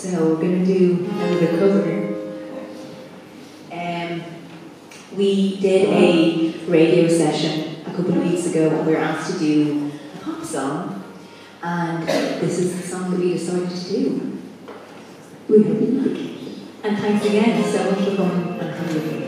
So we're going to do another cover. We did a radio session a couple of weeks ago and we were asked to do a pop song, and this is the song that we decided to do. We hope you like it. And thanks again so much for coming and coming.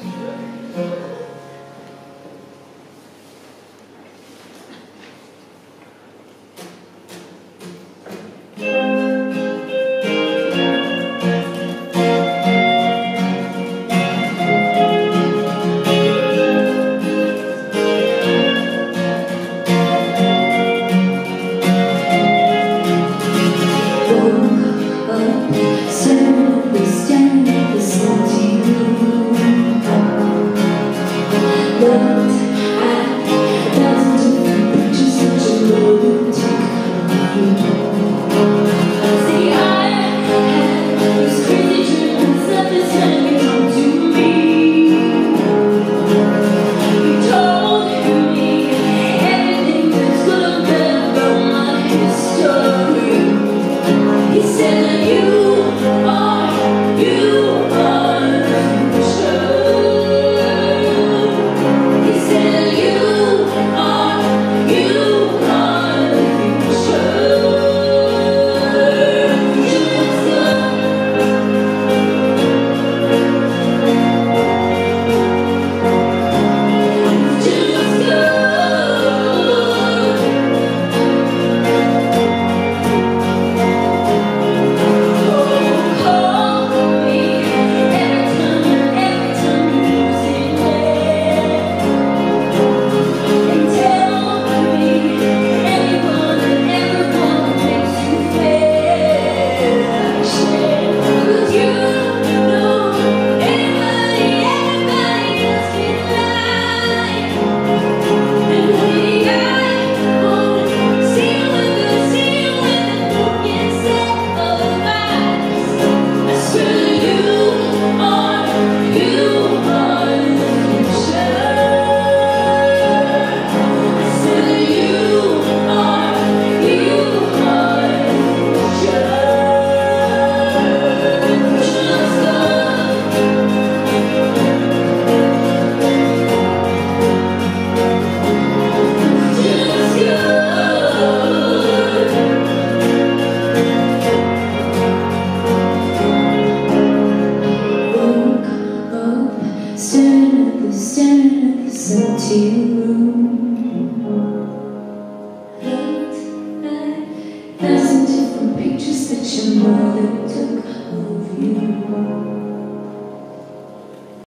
Standing at the empty room, looked at 1,000 different pictures that your mother took of you.